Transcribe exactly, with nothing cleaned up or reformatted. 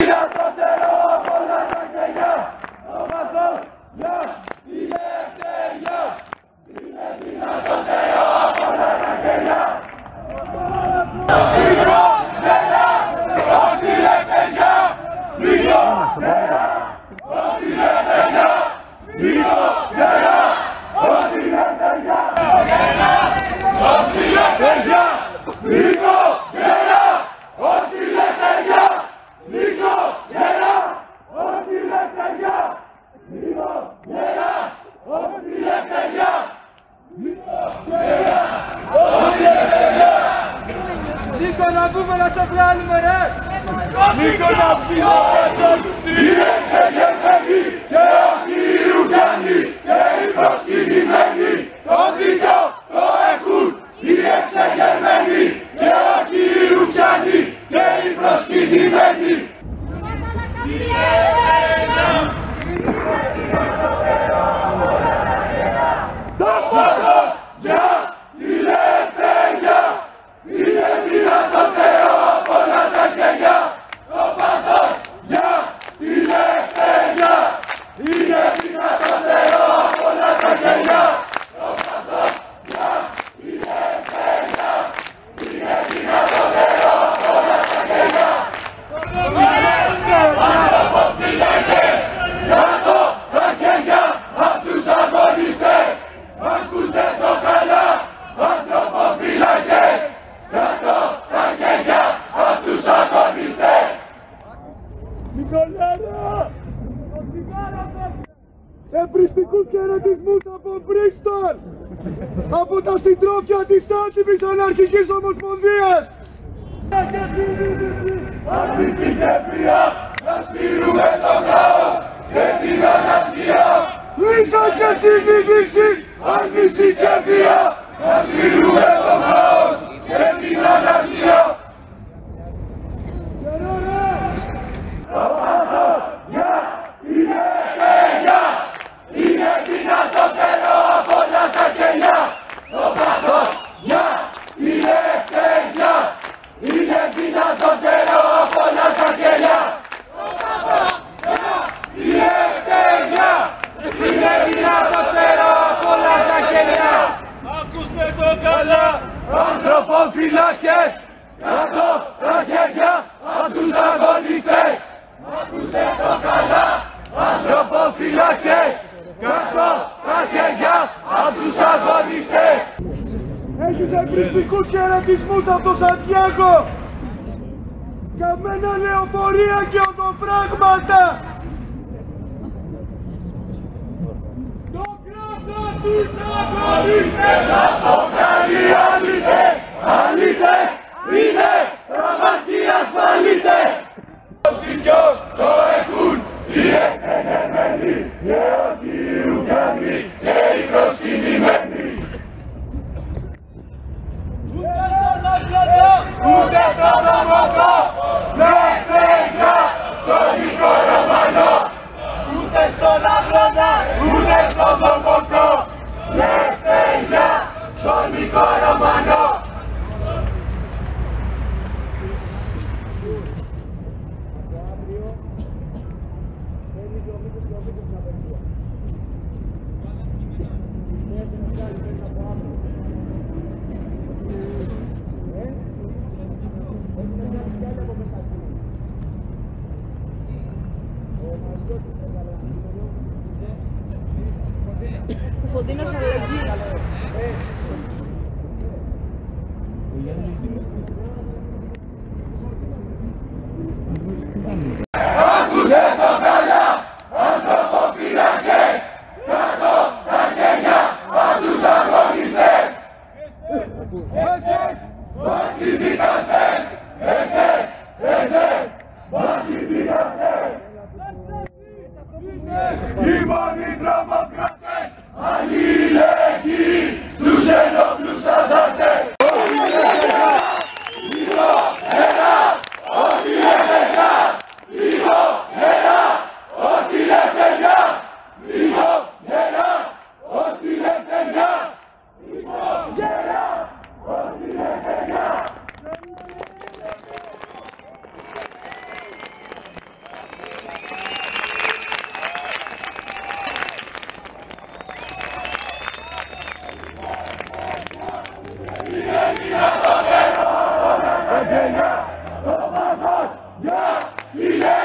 δυνατότερο από όλα τα κενιά. Το πάθος για τη ελευθερία είναι δυνατότερο από όλα τα κενιά. Μικρό νερά, ως τη ελευθερία. Μικρό νερά, ως τη ελευθερία. Μικρό νερά, ως τη ελευθερία. Ως τη ελευθερία. Μικρό νερά, ως τη ελευθερία. Μικρό νερά, ως τη ελευθερία. Μικρό νερά, ως τη ελευθερία. Μικρό νερά, ως τη ελευθερία. Νίκο να πούμε να σε βγάλουμε ρε! Νίκο να πίσω είναι εξεγερμένοι και όχι οι ρουφιανοί και οι προσκυνημένοι. Το δίκιο το έχουν οι εξεγερμένοι και όχι οι ρουφιανοί και οι προσκυνημένοι. Το πάθος για τη ελευθερία είναι δυνατότερο από όλα τα κενιά. Το πάθος για τη ελευθερία είναι δυνατότερο από όλα τα κενιά. Το πάθος για τη ελευθερία είναι δυνατότερο από όλα τα κενιά. Ανθρωποφύλακες, κάτω τα χέρια απ' τους αγωνιστές. Ακούστε το καλά, ανθρωποφύλακες, κάτω τα χέρια απ' τους αγωνιστές. Νικολάρα! Εμπριστικούς χαιρετισμούς από Μπρίστολ! Από τα συντρόφια της άτιμης αναρχικής ομοσπονδίας! Αρνηση και βία, να σπείρουμε το χάος και την αναρχία. Λύσα και συνείδηση, άρνηση και βία, να σπείρουμε το χάος και την αναρχία. Το πάθος για την ελευθερία είναι δυνατότερο από όλα τα κενιά. Το πάθος για την ελευθερία είναι δυνατότερο από όλα τα κενιά. Το πάθος για την ελευθερία είναι δυνατότερο από όλα τα κενιά. Ακούστε το καλά, ανθρωποφυλάκες, κάτω τα χέρια απ' τους αγωνιστές. Ακούστε το καλά, ανθρωποφυλάκες, κάτω τα χέρια απ' τους αγωνιστές. Έχεις εμπριστικούς χαιρετισμούς από το Σαντιάγκο. Καμένα λεωφορεία και οδοφράγματα. Το κράτος τους αγωνιστές από βγάλει αλήτες. Αλήτες είναι πραγματικοί ασφαλίτες. Το δίκιο το έχουν οι εξεγερμένοι και όχι οι ρουφιανοί και οι προσκυνημένοι. Ούτε στον Δομοκό, ελευθερία στον Νίκο Ρωμανό. Ούτε στον Αγρόνα, ούτε στον Δομοκό, ελευθερία στον Νίκο Ρωμανό. Κωνσταντίνος αλλαγή. Άκουσε το καλά, ανθρωποφυλακές, κάτω τα χέρια απ' τους αγωνιστές. Εσές, βάσει δικαστές, εσές, εσές, βάσει δικαστές. Οι μόνοι τρομοκράτες, αλληλεγγύοι στους ενόπλους αντάρτες. Λίγο νερά, ως τη ελευθερία. Λίγο νερά, ως τη ελευθερία. Λίγο νερά, ως τη ελευθερία. Λίγο νερά, ως τη ελευθερία. μας, για τη